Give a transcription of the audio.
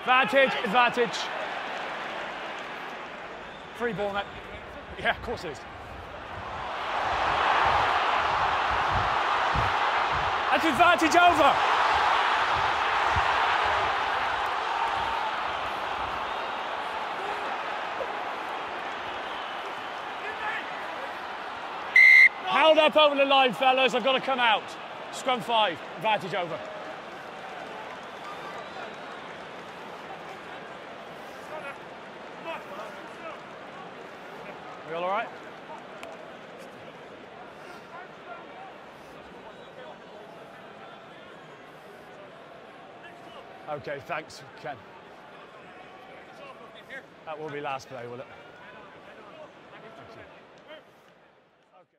Advantage, advantage. Free ball, mate. Yeah, of course it is. That's advantage over. Held up over the line, fellas. I've got to come out. Scrum 5, advantage over. We all right? Okay, thanks, Ken. That will be last play, will it?